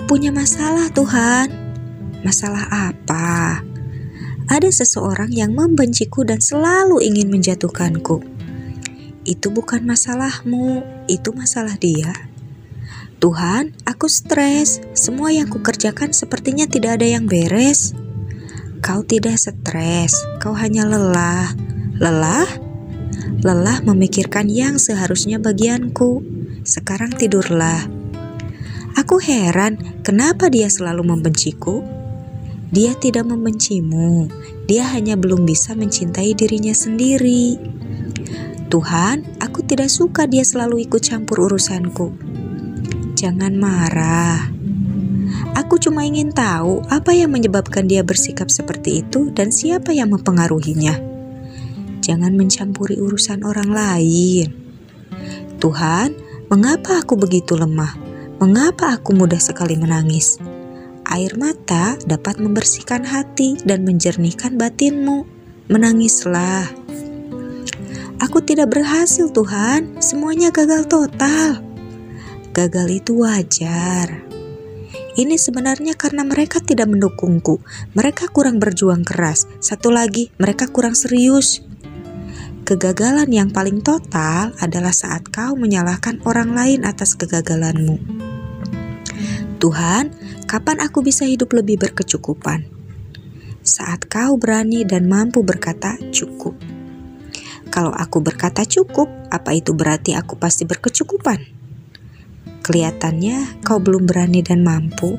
punya masalah, Tuhan. Masalah apa? Ada seseorang yang membenciku dan selalu ingin menjatuhkanku. Itu bukan masalahmu, itu masalah dia. Tuhan, aku stres. Semua yang kukerjakan sepertinya tidak ada yang beres. Kau tidak stres, kau hanya lelah. Lelah? Lelah memikirkan yang seharusnya bagianku. Sekarang tidurlah. Aku heran, kenapa dia selalu membenciku? Dia tidak membencimu, dia hanya belum bisa mencintai dirinya sendiri. Tuhan, aku tidak suka dia selalu ikut campur urusanku. Jangan marah. Aku cuma ingin tahu apa yang menyebabkan dia bersikap seperti itu dan siapa yang mempengaruhinya. Jangan mencampuri urusan orang lain. Tuhan, mengapa aku begitu lemah? Mengapa aku mudah sekali menangis? Air mata dapat membersihkan hati dan menjernihkan batinmu. Menangislah. Aku tidak berhasil, Tuhan. Semuanya gagal total. Gagal itu wajar. Ini sebenarnya karena mereka tidak mendukungku. Mereka kurang berjuang keras. Satu lagi, mereka kurang serius. Kegagalan yang paling total adalah saat kau menyalahkan orang lain atas kegagalanmu. Tuhan, kapan aku bisa hidup lebih berkecukupan? Saat kau berani dan mampu berkata cukup. Kalau aku berkata cukup, apa itu berarti aku pasti berkecukupan? Kelihatannya kau belum berani dan mampu.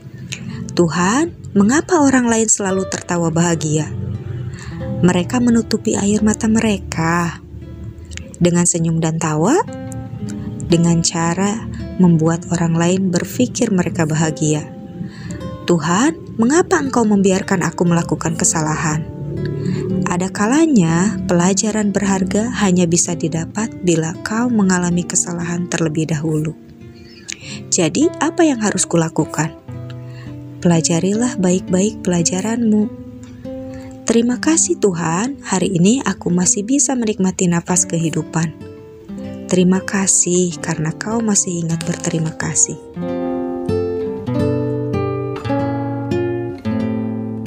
Tuhan, mengapa orang lain selalu tertawa bahagia? Mereka menutupi air mata mereka dengan senyum dan tawa, dengan cara membuat orang lain berpikir mereka bahagia. Tuhan, mengapa Engkau membiarkan aku melakukan kesalahan? Ada kalanya pelajaran berharga hanya bisa didapat bila kau mengalami kesalahan terlebih dahulu. Jadi, apa yang harus kulakukan? Pelajarilah baik-baik pelajaranmu. Terima kasih Tuhan, hari ini aku masih bisa menikmati nafas kehidupan. Terima kasih karena kau masih ingat berterima kasih.